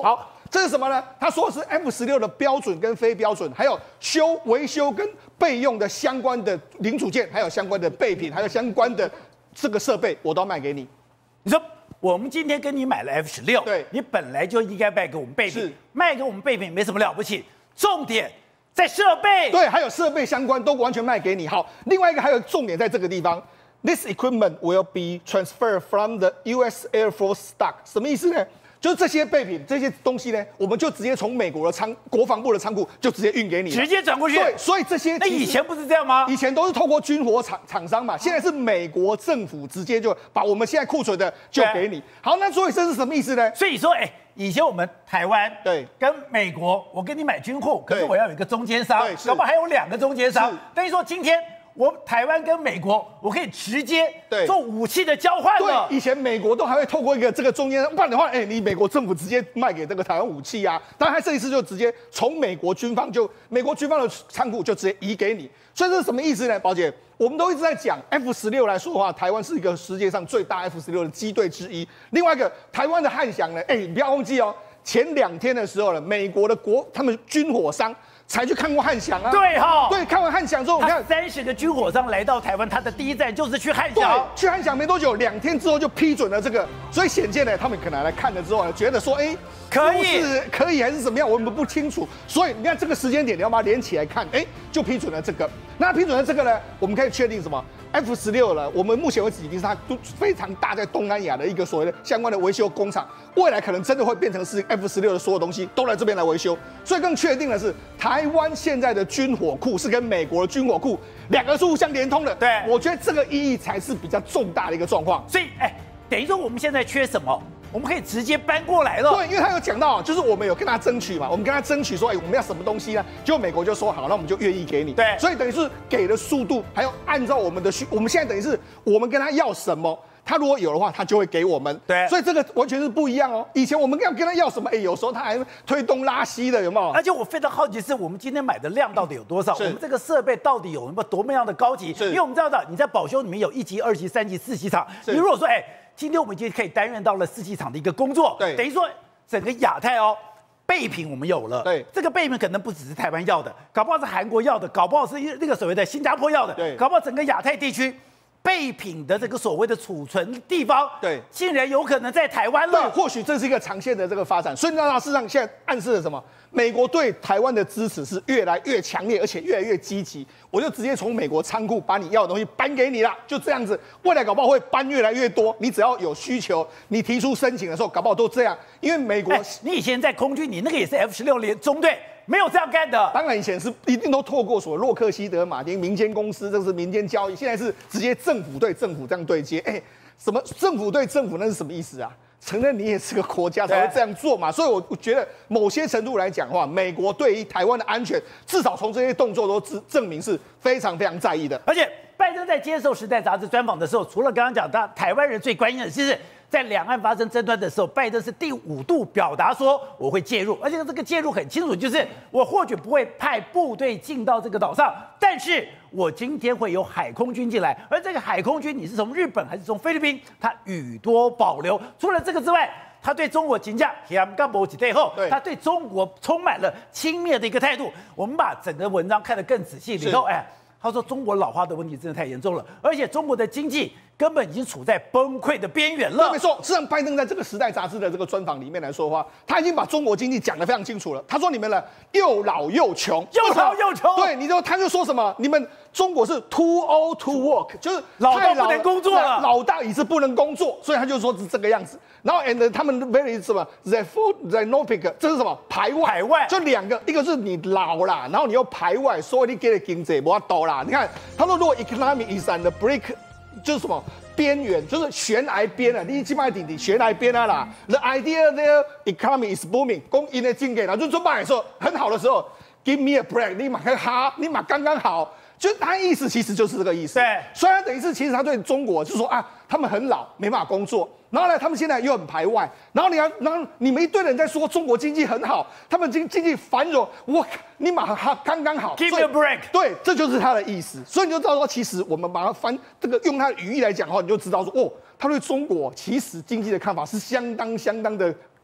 这是什么呢？他说的是 F 十六的标准跟非标准，还有修维修跟备用的相关的零组件，还有相关的备品，还有相关的这个设备，我都要卖给你。 你说我们今天跟你买了 F 十六， 对， 你本来就应该卖给我们备品， 是卖给我们备品没什么了不起，重点在设备， 对，还有设备相关都完全卖给你。好，另外一个还有重点在这个地方 ，This equipment will be transferred from the U S Air Force stock， 什么意思呢？就是这些备品、这些东西呢，我们就直接从美国的仓、国防部的仓库就直接运给你了， 直接转过去。 对，所以这些那以前不是这样吗？ 以前都是透过军火厂厂商嘛，现在是美国政府直接就把我们现在库存的就给你。好，那所以这是什么意思呢？ 所以说，哎，以前我们台湾对跟美国，我跟你买军货，可是对我要有一个中间商， 对是搞不好还有两个中间商是， 等于说今天。我台湾跟美国，我可以直接对做武器的交换了。 对，以前美国都还会透过一个这个中间，不然的话，哎，你美国政府直接卖给这个台湾武器啊。当然，他这一次就直接从美国军方就美国军方的仓库就直接移给你。所以这是什么意思呢，宝姐？我们都一直在讲 F 十六来说的话，台湾是一个世界上最大 F 十六的机队之一。另外一个，台湾的汉翔呢，哎，你不要忘记哦，前两天的时候呢，美国的国他们军火商。才去看过汉翔啊， 对哈， 对，看完汉翔之后，你看三十个军火商来到台湾，他的第一站就是去汉对， 翔， 去汉翔没多久，两天之后就批准了这个，所以显见呢，他们可能来看了之后呢，觉得说，哎， 可以是可以还是怎么样，我们不清楚，所以你看这个时间点，你要把它连起来看，哎，就批准了这个。那批准了这个呢，我们可以确定什么 ？F 十六了，我们目前为止已经是它都非常大在东南亚的一个所谓的相关的维修工厂，未来可能真的会变成是 F 十六的所有东西都来这边来维修，所以更确定的是，台湾现在的军火库是跟美国的军火库两个是互相连通的。 对， 我觉得这个意义才是比较重大的一个状况。 所以，哎，等于说我们现在缺什么？我们可以直接搬过来了。 对，因为他有讲到，就是我们有跟他争取嘛，我们跟他争取说，哎，我们要什么东西呢？结果美国就说好，那我们就愿意给你。 对， 所以等于是给的速度，还有按照我们的需，我们现在等于是我们跟他要什么，他如果有的话，他就会给我们。 对， 所以这个完全是不一样哦。以前我们要跟他要什么，哎，有时候他还推东拉西的，有没有？ 而且我非常好奇，是我们今天买的量到底有多少？我们这个设备到底有什么多么样的高级？因为我们知道的，你在保修里面有一级、二级、三级、四级厂。你如果说，哎。今天我们已经可以担任到了四机场的一个工作， 对， 等于说整个亚太哦，备品我们有了， 对， 这个备品可能不只是台湾要的，搞不好是韩国要的，搞不好是那个所谓的新加坡要的， 对， 搞不好整个亚太地区备品的这个所谓的储存地方， 对， 竟然有可能在台湾了。 对，或许这是一个长线的这个发展。所以那事实上现在暗示了什么？美国对台湾的支持是越来越强烈，而且越来越积极。我就直接从美国仓库把你要的东西搬给你了，就这样子。未来搞不好会搬越来越多。你只要有需求，你提出申请的时候，搞不好都这样。因为美国， 哎、你以前在空军，你那个也是 F 十六连中队。没有这样干的， 当然以前是一定都透过所谓洛克希德马丁民间公司，这是民间交易，现在是直接政府对政府这样对接。哎，什么政府对政府那是什么意思啊？承认你也是个国家才会这样做嘛，所以我觉得某些程度来讲的话，美国对于台湾的安全，至少从这些动作都证证明是非常非常在意的。 而且拜登在接受《时代》杂志专访的时候，除了刚刚讲他台湾人最关心的，就是在两岸发生争端的时候，拜登是第五度表达说我会介入，而且这个介入很清楚，就是我或许不会派部队进到这个岛上，但是我今天会有海空军进来，而这个海空军你是从日本还是从菲律宾，他语多保留。除了这个之外，他对中国评价，他对中国充满了轻蔑的一个态度。我们把整个文章看得更仔细里头，哎，他说中国老化的问题真的太严重了，而且中国的经济根本已经处在崩溃的边缘了。 对，没错。事实上，拜登在这个《时代》杂志的这个专访里面来说的话，他已经把中国经济讲得非常清楚了。他说：“你们呢，又老又穷， 又老又穷。” 对，你就他就说什么？你们中国是 too old to work， 就是老到不能工作了， 老大已是不能工作，所以他就说是这个样子。然后 and 他们 very 什么 xenophobic， 这是什么排外？ 排外就两个，一个是你老啦，然后你又排外，所以你给的经济不要多啦。你看，他说如果 economy is on the brink， 就是什么？边缘就是悬崖边啊，你起码顶顶悬崖边啊啦。The idea there economy is booming， 供应的经济啦，就做卖的时候很好的时候 ，give me a break， 你马上哈，你马刚刚好，就他意思其实就是这个意思。 对， 虽然等于是其实他对中国就说啊，他们很老，没办法工作。然后呢，他们现在又很排外。然后你要，然后你们一堆人在说中国经济很好，他们经经济繁荣，我你马上刚刚好 ，give me a break。 对，这就是他的意思。所以你就知道说，其实我们把它翻这个用他的语义来讲的话，你就知道说，哦，他对中国其实经济的看法是相当相当的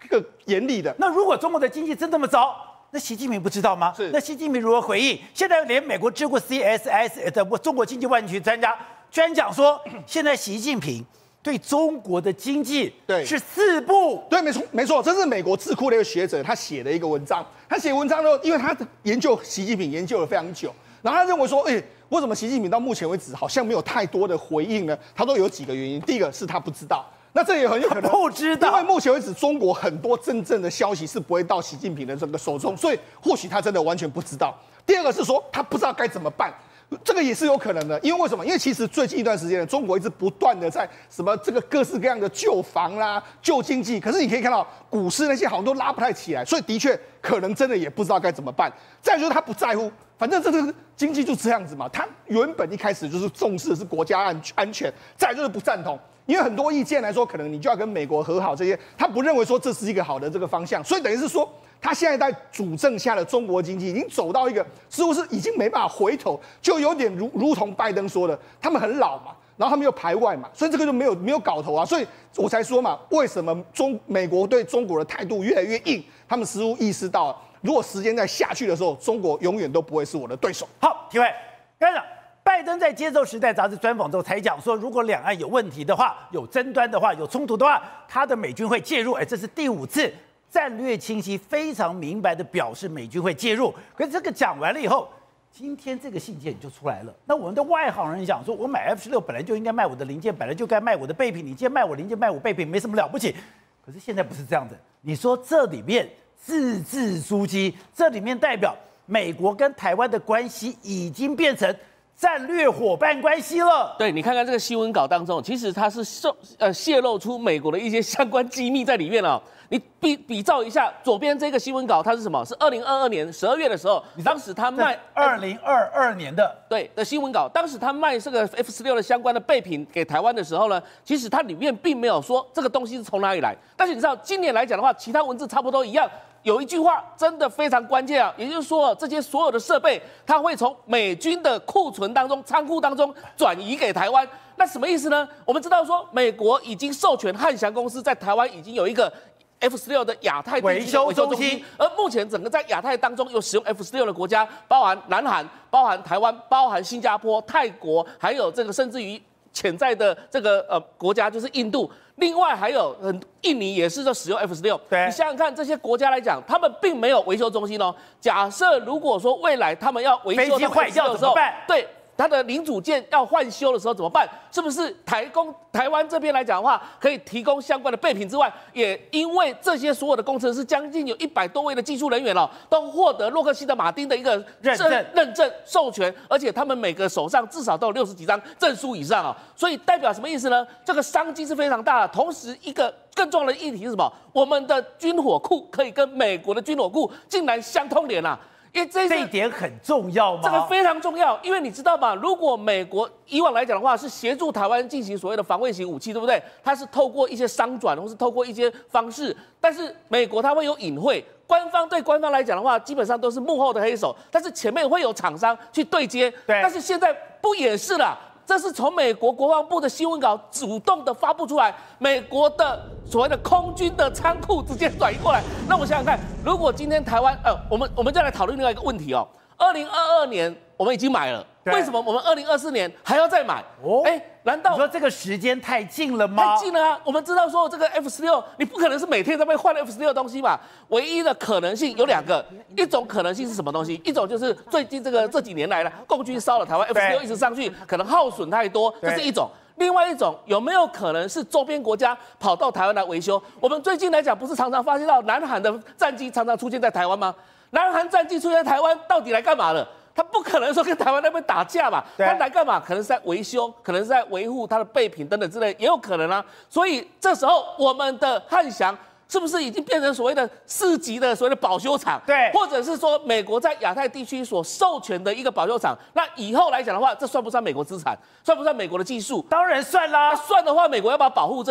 更严厉的。 那如果中国的经济真这么糟，那习近平不知道吗？ 是。 那习近平如何回应？现在连美国智库 C S S 的中国经济万群专家居然讲说，现在习近平对中国的经济对是四不。 对，没错，没错，这是美国智库的一个学者他写的一个文章。他写文章呢，因为他研究习近平研究了非常久，然后他认为说，哎，为什么习近平到目前为止好像没有太多的回应呢？他说有几个原因，第一个是他不知道。那这也很有可能不知道， 因为目前为止，中国很多真正的消息是不会到习近平的这个手中，所以或许他真的完全不知道。第二个是说他不知道该怎么办，这个也是有可能的。因为为什么？因为其实最近一段时间呢，中国一直不断的在什么这个各式各样的救房啦、救经济，可是你可以看到股市那些好像都拉不太起来，所以的确可能真的也不知道该怎么办。再就是他不在乎。反正这个经济就这样子嘛，他原本一开始就是重视的是国家安安全，再来就是不赞同，因为很多意见来说，可能你就要跟美国和好这些，他不认为说这是一个好的这个方向，所以等于是说，他现在在主政下的中国经济已经走到一个似乎是已经没办法回头，就有点如如同拜登说的，他们很老嘛，然后他们又排外嘛，所以这个就没有没有搞头啊，所以我才说嘛，为什么中美国对中国的态度越来越硬，他们似乎意识到了。如果时间再下去的时候，中国永远都不会是我的对手。 好，体会，刚才讲，拜登在接受《时代》杂志专访之后才讲说，如果两岸有问题的话、有争端的话、有冲突的话，他的美军会介入。哎，这是第五次战略清晰、非常明白的表示美军会介入。可是这个讲完了以后，今天这个信件就出来了。那我们的外行人讲说，我买 F 十六本来就应该卖我的零件，本来就该卖我的备品，你今天卖我零件、卖我备品，没什么了不起。可是现在不是这样的，你说这里面。字字珠玑，这里面代表美国跟台湾的关系已经变成战略伙伴关系了。 对，你看看这个新闻稿当中，其实它是受呃泄露出美国的一些相关机密在里面了、哦。你比比照一下左边这个新闻稿，它是什么？是二零二二年十二月的时候，当时他卖二零二二年的对的新闻稿，当时他卖这个 F 十六的相关的备品给台湾的时候呢，其实它里面并没有说这个东西是从哪里来。但是你知道，今年来讲的话，其他文字差不多一样。有一句话真的非常关键啊，也就是说，这些所有的设备，它会从美军的库存当中、仓库当中转移给台湾。那什么意思呢？我们知道说，美国已经授权汉翔公司在台湾已经有一个 F 十六的亚太维修中心， 而目前整个在亚太当中有使用 F 十六的国家，包含南韩、包含台湾、包含新加坡、泰国，还有这个甚至于潜在的这个呃国家就是印度。另外还有，嗯，印尼也是在使用 F 十六。 对， 你想想看，这些国家来讲，他们并没有维修中心哦。假设如果说未来他们要维修飞机坏掉怎么办？ 对，它的零组件要换修的时候怎么办？是不是台工台湾这边来讲的话，可以提供相关的备品之外，也因为这些所有的工程师将近有一百多位的技术人员哦，都获得洛克希德马丁的一个认证、 认证授权，而且他们每个手上至少都有六十几张证书以上啊、哦，所以代表什么意思呢？这个商机是非常大的。同时，一个更重要的议题是什么？我们的军火库可以跟美国的军火库竟然相通连啊！因为这这一点很重要吗？ 这个非常重要，因为你知道吗？如果美国以往来讲的话，是协助台湾进行所谓的防卫型武器，对不对？它是透过一些商转，或是透过一些方式，但是美国它会有隐晦。官方对官方来讲的话，基本上都是幕后的黑手，但是前面会有厂商去对接。 对， 但是现在不也是了？这是从美国国防部的新闻稿主动的发布出来，美国的所谓的空军的仓库直接转移过来。那我想想看，如果今天台湾，呃，我们我们再来讨论另外一个问题哦。二零二二年我们已经买了，为什么我们二零二四年还要再买？哦，哎，难道你说这个时间太近了吗？ 太近了啊！我们知道说这个 F 十六，你不可能是每天在那边换 F 十六的东西嘛。唯一的可能性有两个，一种可能性是什么东西？一种就是最近这个这几年来了，共军烧了台湾 F 十六一直上去，可能耗损太多，这是一种。另外一种有没有可能是周边国家跑到台湾来维修？我们最近来讲，不是常常发现到南韩的战机常常出现在台湾吗？南韩战机出现在台湾，到底来干嘛了？他不可能说跟台湾那边打架嘛，他来干嘛？可能是在维修，可能是在维护他的备品等等之类，也有可能啊。所以这时候我们的汉翔是不是已经变成所谓的四级的所谓的保修厂？ 对， 或者是说美国在亚太地区所授权的一个保修厂？那以后来讲的话，这算不算美国资产？算不算美国的技术？ 当然算啦。 算的话，美国要不要保护这里？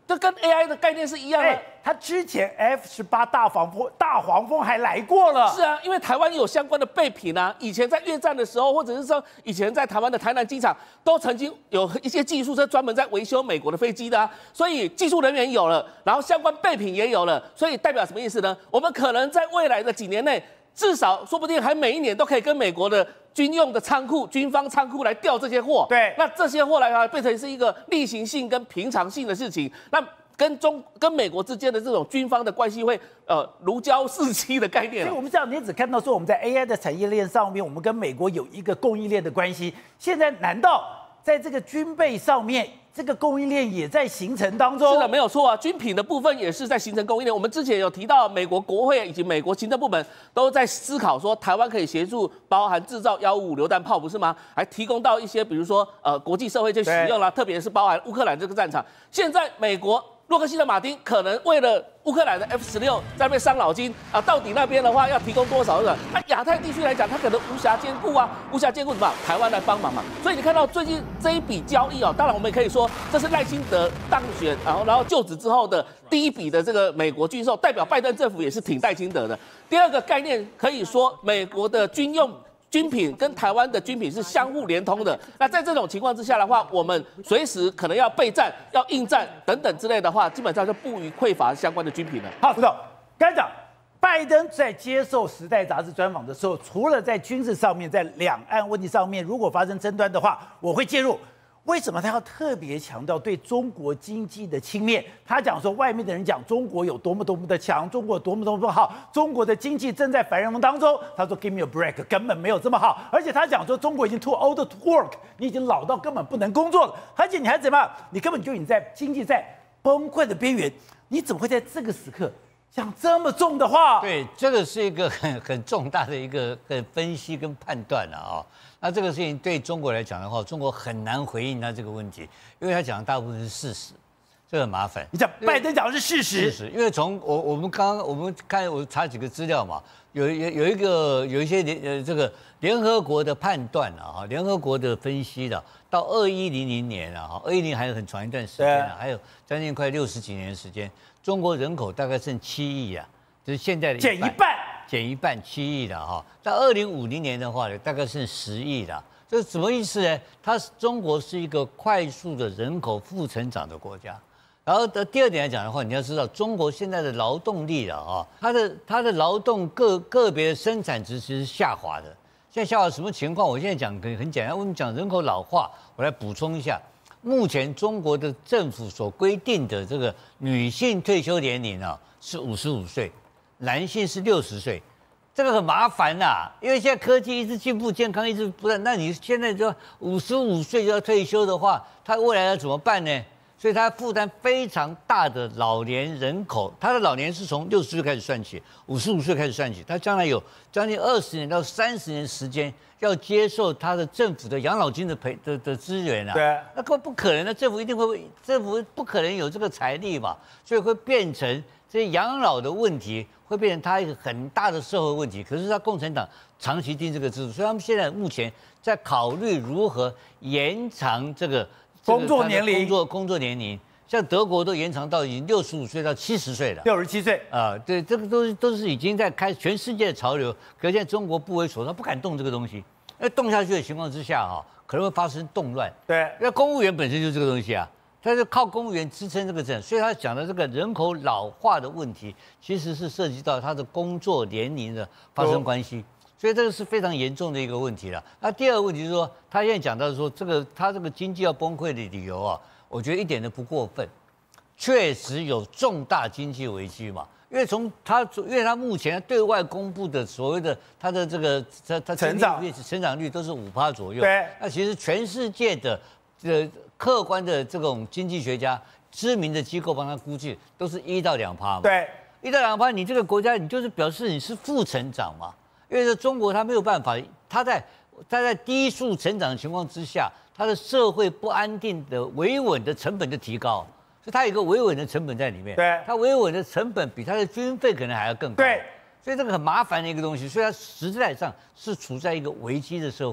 这跟 A I 的概念是一样的。 哎，他之前 F 十八大黄蜂大黄蜂还来过了。 是啊，因为台湾有相关的备品啊，以前在越战的时候，或者是说以前在台湾的台南机场，都曾经有一些技术车专门在维修美国的飞机的啊，所以技术人员有了，然后相关备品也有了，所以代表什么意思呢？我们可能在未来的几年内，至少说不定还每一年都可以跟美国的军用的仓库、军方仓库来调这些货。 对， 那这些货来啊，变成是一个例行性跟平常性的事情。那跟中跟美国之间的这种军方的关系会呃如胶似漆的概念。 所以我们知道，你只看到说我们在 A I 的产业链上面，我们跟美国有一个供应链的关系。现在难道在这个军备上面，这个供应链也在形成当中？ 是的，没有错啊，军品的部分也是在形成供应链。我们之前有提到，美国国会以及美国行政部门都在思考说，台湾可以协助包含制造幺五五榴弹炮，不是吗？还提供到一些比如说呃国际社会去使用啦，特别是包含乌克兰这个战场。现在美国洛克希德马丁可能为了乌克兰的 F 十六在那边伤脑筋啊，到底那边的话要提供多少个？那亚太地区来讲，它可能无暇兼顾啊，无暇兼顾什么？台湾来帮忙嘛。所以你看到最近这一笔交易哦，当然我们也可以说这是赖清德当选，然后然后就职之后的第一笔的这个美国军售，代表拜登政府也是挺赖清德的。第二个概念可以说，美国的军用军品跟台湾的军品是相互连通的。那在这种情况之下的话，我们随时可能要备战、要应战等等之类的话，基本上就不予匮乏相关的军品了。 好，副总，刚才讲，拜登在接受《时代》杂志专访的时候，除了在军事上面，在两岸问题上面，如果发生争端的话，我会介入。为什么他要特别强调对中国经济的轻蔑？他讲说，外面的人讲中国有多么多么的强，中国有多么多么好，中国的经济正在繁荣当中。他说 ，Give me a break， 根本没有这么好。而且他讲说，中国已经 too old to work， 你已经老到根本不能工作了。而且你还怎么样？你根本就已经在经济在崩溃的边缘，你怎么会在这个时刻讲这么重的话？ 对，这个是一个很很重大的一个呃分析跟判断了啊、哦。那这个事情对中国来讲的话，中国很难回应他这个问题，因为他讲的大部分是事实，这很麻烦。 你讲拜登讲的是事实， 事实，因为从我我们刚刚我们看我查几个资料嘛，有有有一个有一些联呃这个联合国的判断啊，哈，联合国的分析的，到二一零零年啊，哈，二一零还有很长一段时间啊，还有将近快六十几年的时间，中国人口大概剩七亿啊，就是现在的减一半。 减一半七亿的哈，到二零五零年的话呢，大概是十亿的，这是什么意思呢？它中国是一个快速的人口负成长的国家。然后的第二点来讲的话，你要知道中国现在的劳动力啊，哈，它的它的劳动个个别的生产值其实是下滑的。现在下滑什么情况？我现在讲很很简单，我们讲人口老化，我来补充一下。目前中国的政府所规定的这个女性退休年龄啊是五十五岁。男性是六十岁，这个很麻烦呐、啊，因为现在科技一直进步，健康一直不断。那你现在就五十五岁就要退休的话，他未来要怎么办呢？所以他负担非常大的老年人口，他的老年是从六十岁开始算起，五十五岁开始算起，他将来有将近二十年到三十年时间要接受他的政府的养老金的赔的的资源啊。 对， 那根本不可能的，政府一定会，政府不可能有这个财力嘛，所以会变成这些养老的问题。会变成他一个很大的社会问题，可是他共产党长期定这个制度，所以他们现在目前在考虑如何延长这个工作年龄， 工作工作年龄，像德国都延长到已经六十五岁到七十岁了， 六十七岁啊，对，这个都是都是已经在开全世界的潮流，可是现在中国不为所动，不敢动这个东西，因为动下去的情况之下哈，可能会发生动乱， 对， 因为公务员本身就是这个东西啊。他是靠公务员支撑这个政，所以他讲的这个人口老化的问题，其实是涉及到他的工作年龄的发生关系，所以这个是非常严重的一个问题了。那第二个问题是说，他现在讲到说这个他这个经济要崩溃的理由啊，我觉得一点都不过分，确实有重大经济危机嘛。因为从他，因为他目前对外公布的所谓的他的这个他他成长率成长率都是五趴左右， 对， 那其实全世界的这客观的这种经济学家、知名的机构帮他估计，都是一到两趴嘛。 对， 一到两趴，你这个国家你就是表示你是负成长嘛。因为中国它没有办法，它在它在低速成长的情况之下，它的社会不安定的维稳的成本就提高，所以它有一个维稳的成本在里面。 对， 它维稳的成本比它的军费可能还要更高。 对， 所以这个很麻烦的一个东西，所以它实在上是处在一个危机的社会。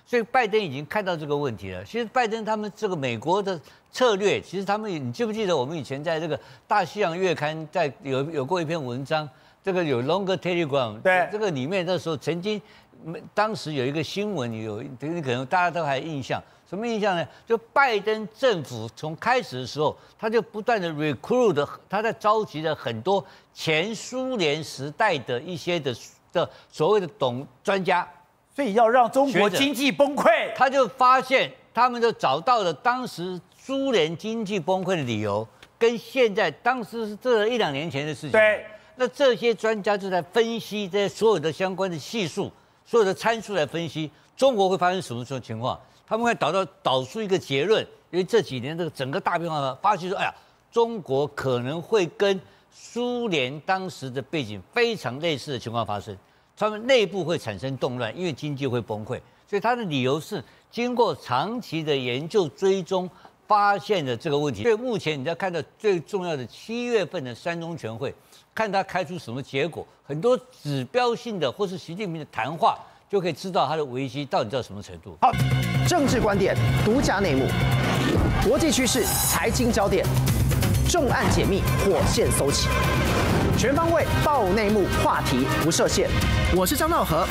所以拜登已经看到这个问题了。其实拜登他们这个美国的策略，其实他们，你记不记得我们以前在这个大西洋月刊在有有过一篇文章，这个有 Longer Telegram， 对， 这个里面那时候曾经，当时有一个新闻有，你可能大家都还印象，什么印象呢？就拜登政府从开始的时候，他就不断的 recruit， 他在召集了很多前苏联时代的一些的的所谓的懂专家。 所以要让中国经济崩溃， 他就发现，他们就找到了当时苏联经济崩溃的理由，跟现在当时是这一两年前的事情。 对， 那这些专家就在分析这些所有的相关的系数、所有的参数来分析中国会发生什么情况，他们会导到导出一个结论，因为这几年这个整个大变化，发现说，哎呀，中国可能会跟苏联当时的背景非常类似的情况发生。他们内部会产生动乱，因为经济会崩溃，所以他的理由是经过长期的研究追踪发现的这个问题。所以目前你在看到最重要的七月份的三中全会，看他开出什么结果，很多指标性的或是习近平的谈话，就可以知道他的危机到底到什么程度。 好，政治观点、独家内幕、国际趋势、财经焦点，重案解密，火线搜起。全方位爆内幕，话题不设限。我是张道和。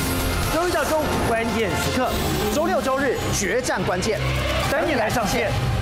周一到周五关键时刻，周六周日决战关键，等你来上线。